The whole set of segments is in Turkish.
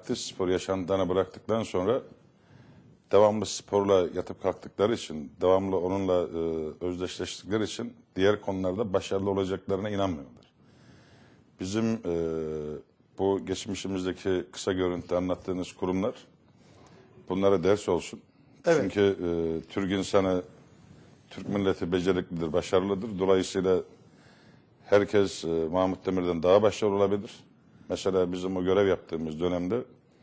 aktif spor yaşamlarını bıraktıktan sonra devamlı sporla yatıp kalktıkları için, devamlı onunla özdeşleştikleri için diğer konularda başarılı olacaklarına inanmıyorlar. Bizim bu geçmişimizdeki kısa görüntü anlattığınız kurumlar bunlara ders olsun. Evet. Çünkü Türk insanı, Türk milleti beceriklidir, başarılıdır. Dolayısıyla herkes Mahmut Demir'den daha başarılı olabilir. Mesela bizim o görev yaptığımız dönemde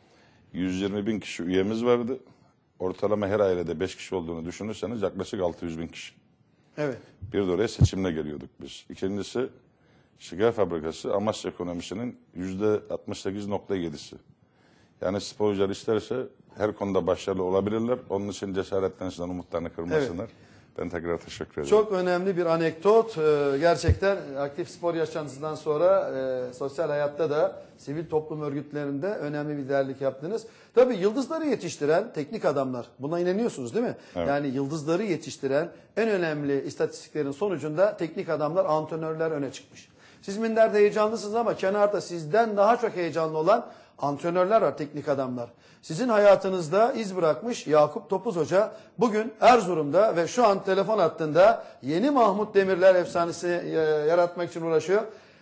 120 bin kişi üyemiz vardı. Ortalama her ailede 5 kişi olduğunu düşünürseniz yaklaşık 600 bin kişi. Evet. Bir de oraya seçimle geliyorduk biz. İkincisi, şeker fabrikası Amasya ekonomisinin %68.7'si. Yani sporcular isterse her konuda başarılı olabilirler. Onun için cesaretlensinler, umutlarını kırmasınlar. Evet. Ben tekrar teşekkür ederim. Çok önemli bir anekdot. Gerçekten aktif spor yaşantısından sonra sosyal hayatta da sivil toplum örgütlerinde önemli bir liderlik yaptınız. Tabii yıldızları yetiştiren teknik adamlar. Buna inanıyorsunuz değil mi? Evet. Yani yıldızları yetiştiren en önemli istatistiklerin sonucunda teknik adamlar, antrenörler öne çıkmış. Siz minderde heyecanlısınız ama kenarda sizden daha çok heyecanlı olan antrenörler var, teknik adamlar. Sizin hayatınızda iz bırakmış Yakup Topuz Hoca bugün Erzurum'da ve şu an telefon hattında yeni Mahmut Demirler efsanesi yaratmak için uğraşıyor.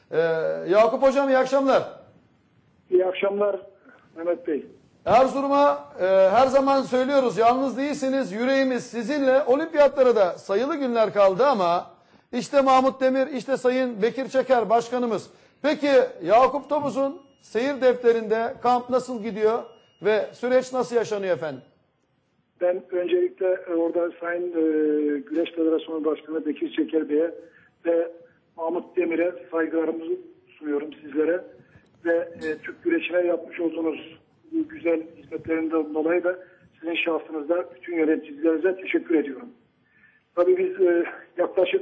Yakup Hocam iyi akşamlar. İyi akşamlar Mehmet Bey. Erzurum'a her zaman söylüyoruz, yalnız değilsiniz, yüreğimiz sizinle. Olimpiyatlara da sayılı günler kaldı ama işte Mahmut Demir, işte Sayın Bekir Çeker Başkanımız. Peki Yakup Topuz'un seyir defterinde kamp nasıl gidiyor ve süreç nasıl yaşanıyor efendim? Ben öncelikle orada Sayın Güreş Federasyonu Başkanı Bekir Çeker Bey'e ve Mahmut Demir'e saygılarımızı sunuyorum sizlere. Ve Türk güreşine yapmış olduğunuz bu güzel hizmetlerinden dolayı da sizin şahsınızda bütün yöneticilerinize teşekkür ediyorum. Tabii biz yaklaşık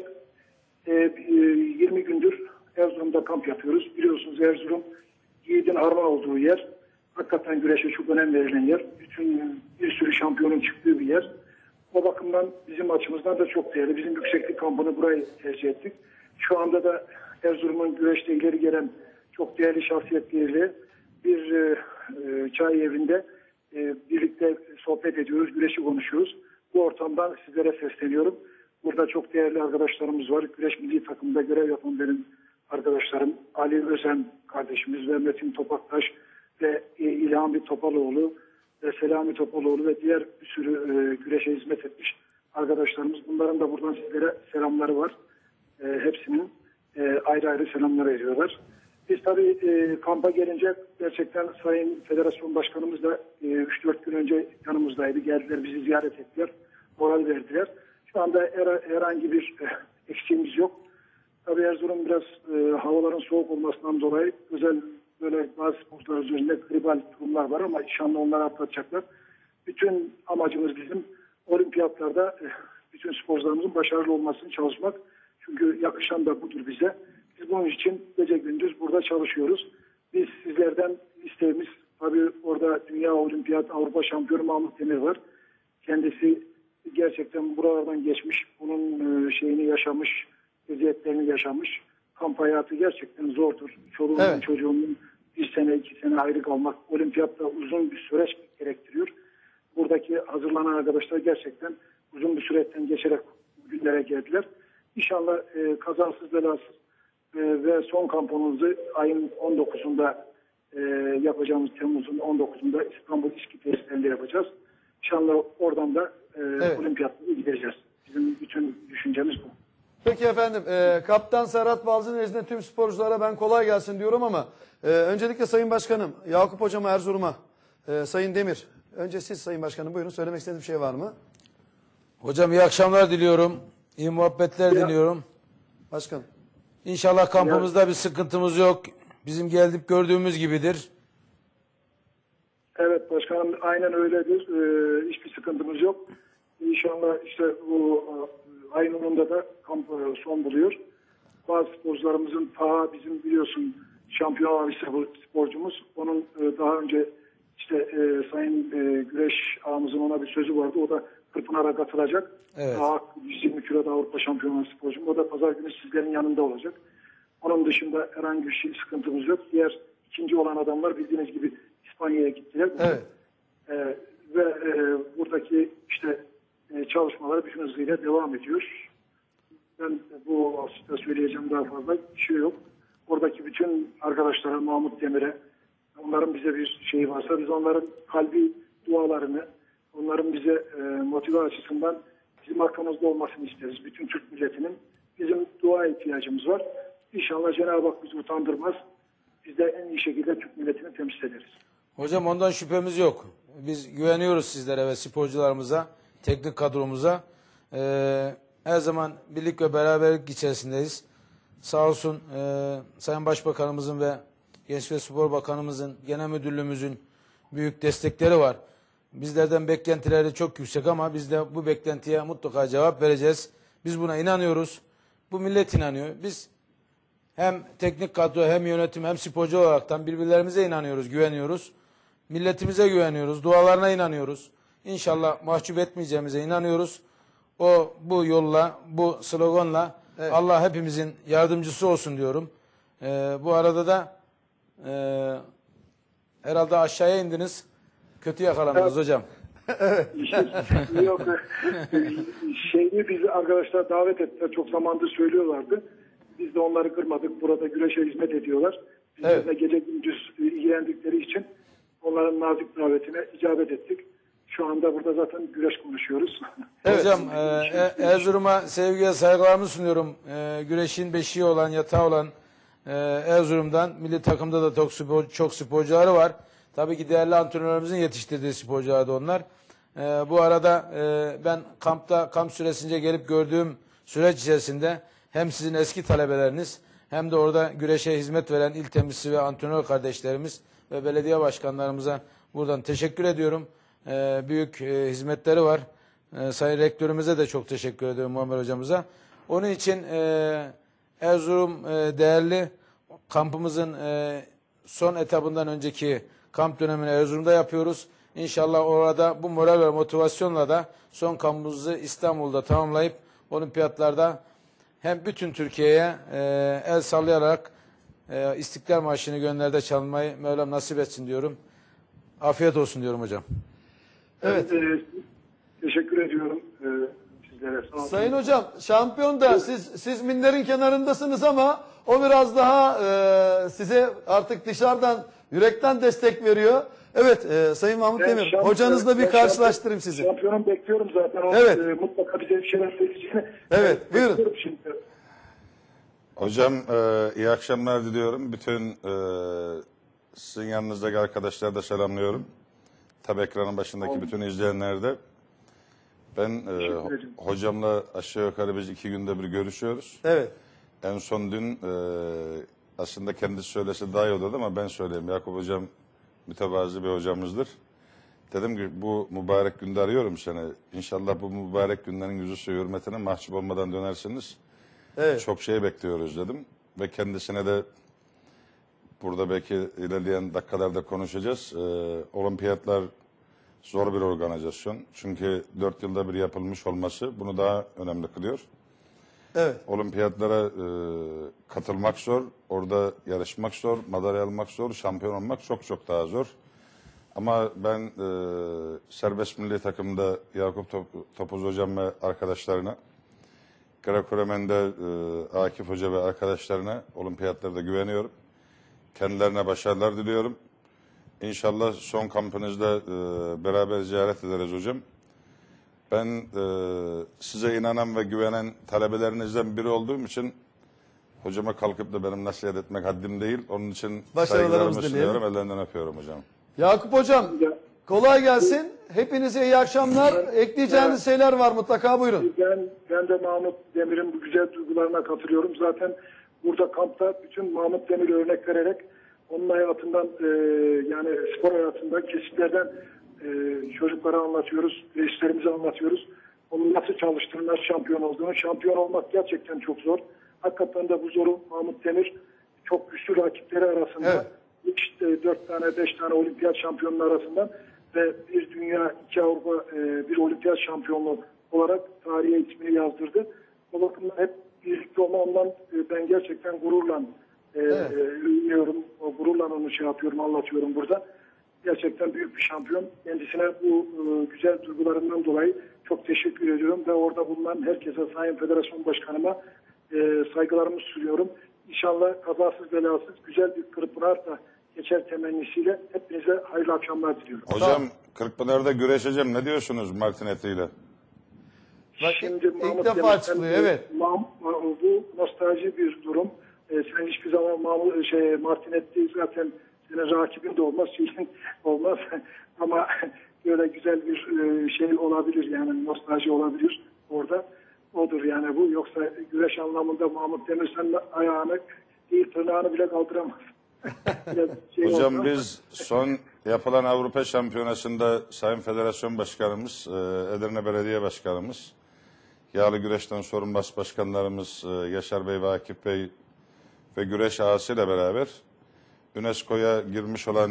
20 gündür Erzurum'da kamp yapıyoruz. Biliyorsunuz Erzurum yiğidin harman olduğu yer. Hakikaten güreşe çok önem verilen yer. Bütün bir sürü şampiyonun çıktığı bir yer. O bakımdan bizim açımızdan da çok değerli. Bizim yükseklik kampını burayı tercih ettik. Şu anda da Erzurum'un güreşte ileri gelen çok değerli şahsiyetleriyle bir çay evinde birlikte sohbet ediyoruz, güreşi konuşuyoruz. Bu ortamdan sizlere sesleniyorum. Burada çok değerli arkadaşlarımız var. Güreş milli takımında görev yapan benim arkadaşlarım Ali Özen kardeşimiz ve Metin Topaktaş ve İlhami Topaloğlu ve Selami Topaloğlu ve diğer bir sürü güreşe hizmet etmiş arkadaşlarımız. Bunların da buradan sizlere selamları var. Hepsinin ayrı ayrı selamlar ediyorlar. Biz tabii kampa gelince gerçekten Sayın Federasyon Başkanımız da 3-4 gün önce yanımızdaydı. Geldiler, bizi ziyaret ettiler, moral verdiler. Şu anda herhangi bir eksiğimiz yok. Tabii Erzurum biraz havaların soğuk olmasından dolayı özel böyle bazı sporcular üzerinde gribal durumlar var ama inşallah onları atlatacaklar. Bütün amacımız bizim olimpiyatlarda bütün sporcularımızın başarılı olmasını çalışmak. Çünkü yakışan da budur bize. Biz bunun için gece gündüz burada çalışıyoruz. Biz sizlerden isteğimiz tabii orada Dünya Olimpiyat Avrupa Şampiyonu Mahmut Demir var. Kendisi gerçekten buralardan geçmiş, bunun şeyini yaşamış, eziyetlerini yaşamış. Kamp hayatı gerçekten zordur. Çoluğunun çocuğunun bir sene, 2 sene ayrı kalmak, olimpiyatta uzun bir süreç gerektiriyor. Buradaki hazırlanan arkadaşlar gerçekten uzun bir süreçten geçerek günlere geldiler. İnşallah kazasız belasız ve son kampımızı ayın 19'unda yapacağımız, Temmuz'un 19'unda İstanbul İSKİ tesislerinde yapacağız. İnşallah oradan da olimpiyatlara gideceğiz. Bizim bütün düşüncemiz bu. Peki efendim, Kaptan Serhat Balcı'nın nezdinde tüm sporculara ben kolay gelsin diyorum ama öncelikle Sayın Başkanım, Yakup Hocama Erzurum'a, Sayın Demir, önce siz Sayın Başkanım buyurun, söylemek istediğiniz bir şey var mı? Hocam iyi akşamlar diliyorum, iyi muhabbetler diliyorum. Başkanım. İnşallah kampımızda bir sıkıntımız yok, bizim geldik gördüğümüz gibidir. Evet başkanım, aynen öyledir, hiçbir sıkıntımız yok. İnşallah işte bu ayın 10'unda da kamp son buluyor. Bazı sporcularımızın bizim biliyorsun şampiyon abisi sporcumuz. Onun daha önce işte Sayın Güreş ağamızın ona bir sözü vardı. O da Kırpınar'a katılacak. Evet. Daha 120 kiloda Avrupa şampiyonu sporcum. O da pazar günü sizlerin yanında olacak. Onun dışında herhangi bir sıkıntımız yok. Diğer ikinci olan adamlar bildiğiniz gibi İspanya'ya gittiler. Evet. Ve buradaki işte çalışmalar bütün hızıyla devam ediyor. Ben bu aslında söyleyeceğim daha fazla bir şey yok. Oradaki bütün arkadaşlara, Mahmut Demir'e, onların bize bir şeyi varsa biz onların kalbi dualarını, onların bize motive açısından bizim arkamızda olmasını isteriz. Bütün Türk milletinin bizim dua ihtiyacımız var. İnşallah Cenab-ı Hak bizi utandırmaz. Biz de en iyi şekilde Türk milletini temsil ederiz. Hocam ondan şüphemiz yok. Biz güveniyoruz sizlere ve sporcularımıza, teknik kadromuza. Her zaman birlik ve beraberlik içerisindeyiz. Sağ olsun Sayın Başbakanımızın ve Gençlik ve Spor Bakanımızın, Genel Müdürlüğümüzün büyük destekleri var. Bizlerden beklentileri çok yüksek ama biz de bu beklentiye mutlaka cevap vereceğiz. Biz buna inanıyoruz. Bu millet inanıyor. Biz hem teknik kadro hem yönetim hem sporcu olaraktan birbirlerimize inanıyoruz, güveniyoruz. Milletimize güveniyoruz, dualarına inanıyoruz. İnşallah mahcup etmeyeceğimize inanıyoruz. Bu yolla, bu sloganla Allah hepimizin yardımcısı olsun diyorum. Bu arada da herhalde aşağıya indiniz. Kötü yakalandınız hocam. Yok. Bizi arkadaşlar davet ettiler. Çok zamandır söylüyorlardı. Biz de onları kırmadık. Burada güreşe hizmet ediyorlar. Biz de gece gündüz ilgilendikleri için onların nazik davetine icabet ettik. Şu anda burada zaten güreş konuşuyoruz. Hocam Erzurum'a sevgiye saygılarımı sunuyorum. Güreşin beşiği olan, yatağı olan Erzurum'dan milli takımda da çok sporcuları var. Tabii ki değerli antrenörümüzün yetiştirdiği sporcular da onlar. Bu arada ben kamp süresince gelip gördüğüm süreç içerisinde hem sizin eski talebeleriniz hem de orada güreşe hizmet veren il temsilcisi ve antrenör kardeşlerimiz ve belediye başkanlarımıza buradan teşekkür ediyorum. Büyük hizmetleri var. Sayın Rektörümüze de çok teşekkür ediyorum, Muammer Hocamıza. Onun için Erzurum değerli kampımızın son etabından önceki kamp dönemini Erzurum'da yapıyoruz. İnşallah orada bu moral ve motivasyonla da son kampımızı İstanbul'da tamamlayıp olimpiyatlarda hem bütün Türkiye'ye el sallayarak İstiklal Marşı'nı gönlerde çalmayı Mevlam nasip etsin diyorum. Afiyet olsun diyorum hocam. Evet. Teşekkür ediyorum sizlere. Sağ olun. Sayın hocam, şampiyon da siz minderin kenarındasınız ama o biraz daha size artık dışarıdan yürekten destek veriyor. Evet, Sayın Mahmut Demir, hocanızla bir karşılaştırayım sizi. Şampiyonum bekliyorum zaten. Evet. Mutlaka bize bir şeyler söyleyeceğini. Evet, buyurun. Şimdi. Hocam iyi akşamlar diliyorum. Bütün sizin yanınızdaki arkadaşları da selamlıyorum. Tabii ekranın başındaki bütün izleyenler de. Ben hocamla aşağı yukarı biz 2 günde bir görüşüyoruz. Evet. En son dün aslında kendisi söylese daha iyi olurdu ama ben söyleyeyim. Yakup hocam mütevazı bir hocamızdır. Dedim ki bu mübarek günde arıyorum seni. İnşallah bu mübarek günlerin yüzü hürmetine mahcup olmadan dönersiniz. Evet. Çok şey bekliyoruz dedim. Ve kendisine de burada belki ilerleyen dakikalarda konuşacağız. Olimpiyatlar zor bir organizasyon. Çünkü 4 yılda bir yapılmış olması bunu daha önemli kılıyor. Evet. Olimpiyatlara katılmak zor, orada yarışmak zor, madalya almak zor, şampiyon olmak çok çok daha zor. Ama ben serbest milli takımda Yakup Topuz hocam ve arkadaşlarına, Greco-Romen'de Akif Hoca ve arkadaşlarına olimpiyatlarda güveniyorum. Kendilerine başarılar diliyorum. İnşallah son kampınızda beraber ziyaret ederiz hocam. Ben size inanan ve güvenen talebelerinizden biri olduğum için hocama kalkıp da benim nasihat etmek haddim değil. Onun için saygılarımı sunuyorum. Ellerinden öpüyorum hocam. Yakup hocam, kolay gelsin. Hepinize iyi akşamlar. Ekleyeceğiniz şeyler var mutlaka, buyurun. Ben de Mahmut Demir'in bu güzel duygularına katılıyorum. Zaten burada kampta bütün Mahmut Demir'i örnek vererek onun hayatından yani spor hayatından kesitlerden çocuklara anlatıyoruz, reislerimize anlatıyoruz. Onun nasıl çalıştığını, nasıl şampiyon olduğunu. Şampiyon olmak gerçekten çok zor. Hakikaten de bu zoru Mahmut Demir çok güçlü rakipleri arasında. Evet. İşte 4 tane 5 tane olimpiyat şampiyonluğu arasından ve bir dünya, 2 Avrupa, bir olimpiyat şampiyonluğu olarak tarihe ismini yazdırdı. O bakımdan hep birlikte olmamdan ben gerçekten gururla övünüyorum. O gururla onu şey yapıyorum, anlatıyorum burada. Gerçekten büyük bir şampiyon. Kendisine bu güzel duygularından dolayı çok teşekkür ediyorum ve orada bulunan herkese, Sayın Federasyon Başkanıma saygılarımı sunuyorum. İnşallah kazasız belasız güzel bir Kırkpınar da geçer temennisiyle hepinize hayırlı akşamlar diliyorum. Hocam Kırkpınar'da güreşeceğim. Ne diyorsunuz Martinetti ile? Bak, Şimdi ilk Mahmut defa Demir'den, açıklıyor, evet. Bu nostalji bir durum. Sen hiçbir zaman Martinetti zaten senin rakibin de olmaz, şeyin olmaz. Ama böyle güzel bir şey olabilir, yani nostalji olabilir orada. Odur yani bu. Yoksa güreş anlamında Mahmut Demir senin ayağını değil tırnağını bile kaldıramaz. Hocam biz son yapılan Avrupa Şampiyonası'nda Sayın Federasyon Başkanımız, Edirne Belediye Başkanımız, yağlı güreşten sorumlu başkanlarımız Yaşar Bey ve Akif Bey ve güreş ağasıyla beraber UNESCO'ya girmiş olan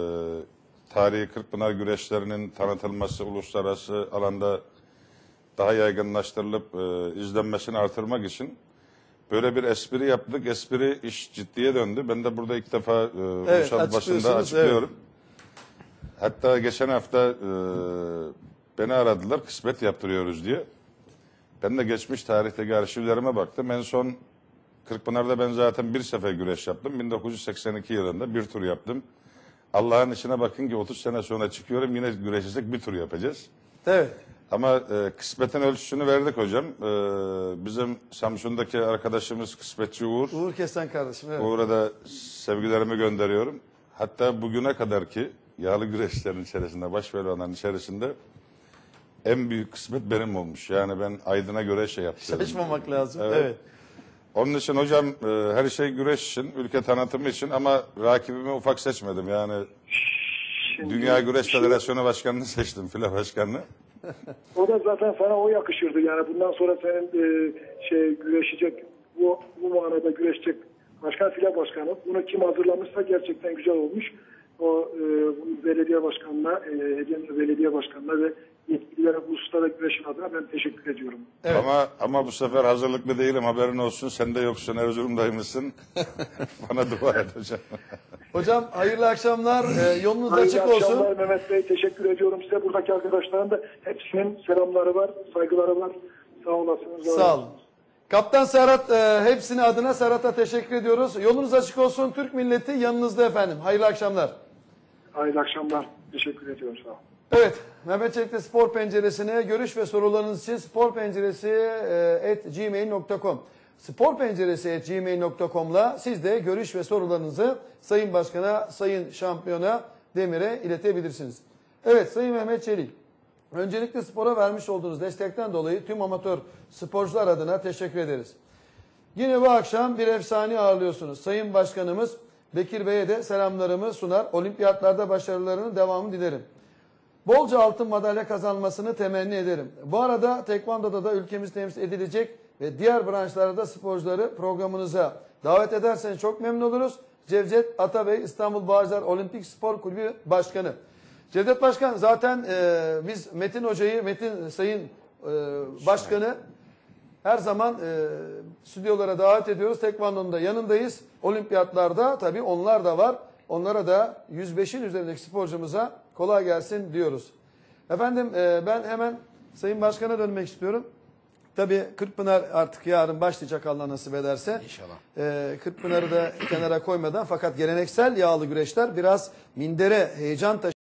tarihi Kırkpınar güreşlerinin tanıtılması, uluslararası alanda daha yaygınlaştırılıp izlenmesini artırmak için böyle bir espri yaptık. Espri iş ciddiye döndü. Ben de burada ilk defa ulusal basında açıklıyorum. Evet. Hatta geçen hafta beni aradılar, kısmet yaptırıyoruz diye. Ben de geçmiş tarihteki arşivlerime baktım. En son Kırkpınar'da ben zaten bir sefer güreş yaptım. 1982 yılında bir tur yaptım. Allah'ın işine bakın ki 30 sene sonra çıkıyorum, yine güreşecek bir tur yapacağız. Evet. Ama kısmetin ölçüsünü verdik hocam. Bizim Samsun'daki arkadaşımız kısmetçi Uğur. Uğur Kesen kardeşim. Evet. Uğur'a da sevgilerimi gönderiyorum. Hatta bugüne kadar ki yağlı güreşlerin içerisinde, baş pehlivanların içerisinde en büyük kısmet benim olmuş. Yani ben Aydın'a göre şey yaptım. Şaşmamak lazım. Evet. Evet. Onun için hocam her şey güreş için, ülke tanıtımı için, ama rakibimi ufak seçmedim. Yani Şimdi, Dünya Güreş Federasyonu Başkanı'nı seçtim, file başkanını. O da zaten sana o yakışırdı. Yani bundan sonra senin güreşecek, bu manada güreşecek başkan, file başkanı. Bunu kim hazırlamışsa gerçekten güzel olmuş. O belediye başkanına, Edirne Belediye Başkanı'na ve yetkililere bu uluslararası güreşin adına ben teşekkür ediyorum. Evet. Ama bu sefer hazırlıklı değilim, haberin olsun. Sen de yoksun, Erzurum'daymışsın. Bana dua et hocam. Hocam hayırlı akşamlar. Yolunuz Hayırlı açık olsun. akşamlar Mehmet Bey. Teşekkür ediyorum size. Buradaki arkadaşların da hepsinin selamları var, saygıları var. Sağ olasınız. Sağ olun. Kaptan Serhat, hepsinin adına Serhat'a teşekkür ediyoruz. Yolunuz açık olsun. Türk milleti yanınızda efendim. Hayırlı akşamlar. Hayırlı akşamlar. Teşekkür ediyorum. Sağ olun. Evet, Mehmet Çelik'te Spor Penceresi'ne görüş ve sorularınız için sporpenceresi@gmail.com sporpenceresi@gmail.com'la siz de görüş ve sorularınızı Sayın Başkan'a, Sayın Şampiyona Demir'e iletebilirsiniz. Evet, Sayın Mehmet Çelik, öncelikle spora vermiş olduğunuz destekten dolayı tüm amatör sporcular adına teşekkür ederiz. Yine bu akşam bir efsane ağırlıyorsunuz. Sayın Başkanımız Bekir Bey'e de selamlarımı sunar. Olimpiyatlarda başarılarının devamını dilerim. Bolca altın madalya kazanmasını temenni ederim. Bu arada Tekvando'da da ülkemiz temsil edilecek ve diğer branşlarda sporcuları programınıza davet ederseniz çok memnun oluruz. Cevdet Atabey, İstanbul Bağcılar Olimpik Spor Kulübü Başkanı. Cevdet Başkan, zaten biz Metin Hoca'yı, Metin Sayın Başkanı her zaman stüdyolara davet ediyoruz. Tekvando'nun da yanındayız. Olimpiyatlarda tabii onlar da var. Onlara da 105'in üzerindeki sporcumuza kolay gelsin diyoruz. Efendim ben hemen Sayın Başkan'a dönmek istiyorum. Tabii Kırkpınar artık yarın başlayacak Allah nasip ederse. İnşallah. Kırkpınar'ı da kenara koymadan, fakat geleneksel yağlı güreşler biraz mindere heyecan taşıyor.